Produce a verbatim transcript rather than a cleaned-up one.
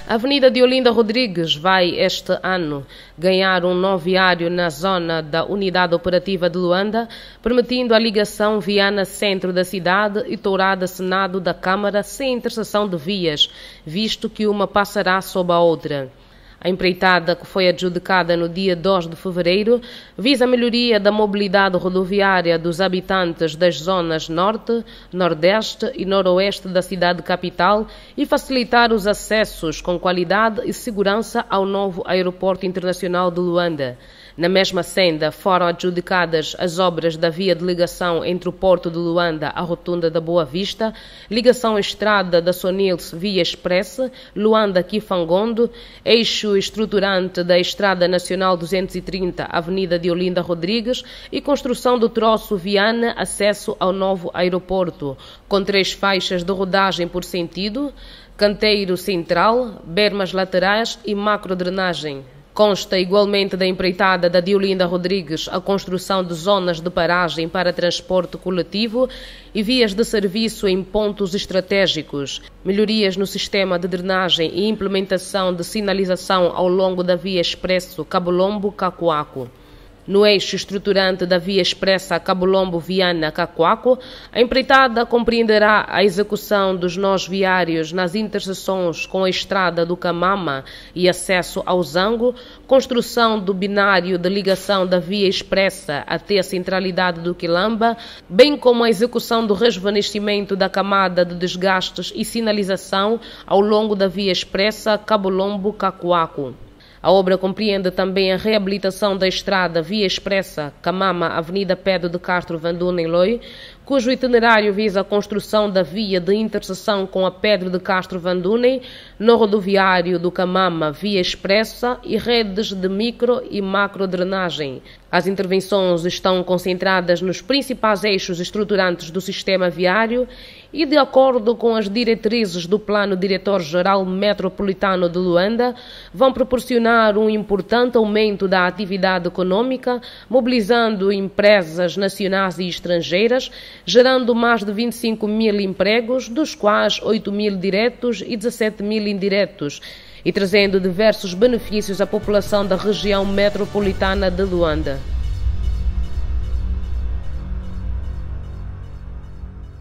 A Avenida de Olinda Rodrigues vai, este ano, ganhar um novo viário na zona da Unidade Operativa de Luanda, permitindo a ligação Viana-Centro da cidade e Tourada-Senado da Câmara sem interseção de vias, visto que uma passará sob a outra. A empreitada, que foi adjudicada no dia dois de fevereiro, visa a melhoria da mobilidade rodoviária dos habitantes das zonas norte, nordeste e noroeste da cidade capital e facilitar os acessos com qualidade e segurança ao novo Aeroporto Internacional de Luanda. Na mesma senda foram adjudicadas as obras da via de ligação entre o Porto de Luanda à Rotunda da Boa Vista, ligação estrada da Sonils via Express, Luanda-Kifangondo, eixo estruturante da Estrada Nacional duzentos e trinta, Avenida de Olinda Rodrigues e construção do troço Viana, acesso ao novo aeroporto, com três faixas de rodagem por sentido, canteiro central, bermas laterais e macrodrenagem. Consta igualmente da empreitada da de Olinda Rodrigues a construção de zonas de paragem para transporte coletivo e vias de serviço em pontos estratégicos, melhorias no sistema de drenagem e implementação de sinalização ao longo da via expresso Cabulombo-Cacoaco. No eixo estruturante da via expressa Cabulombo-Viana-Cacoaco, a empreitada compreenderá a execução dos nós viários nas interseções com a estrada do Camama e acesso ao Zango, construção do binário de ligação da via expressa até a centralidade do Quilamba, bem como a execução do rejuvenescimento da camada de desgastes e sinalização ao longo da via expressa Cabulombo-Cacoaco. A obra compreende também a reabilitação da estrada via expressa Camama, Avenida Pedro de Castro Vanduna em Loi, cujo itinerário visa a construção da via de interseção com a Pedro de Castro Vanduna no rodoviário do Camama via expressa e redes de micro e macro drenagem. As intervenções estão concentradas nos principais eixos estruturantes do sistema viário e, de acordo com as diretrizes do Plano Diretor-Geral Metropolitano de Luanda, vão proporcionar um importante aumento da atividade econômica, mobilizando empresas nacionais e estrangeiras, gerando mais de vinte e cinco mil empregos, dos quais oito mil diretos e dezassete mil indiretos, e trazendo diversos benefícios à população da região metropolitana de Luanda.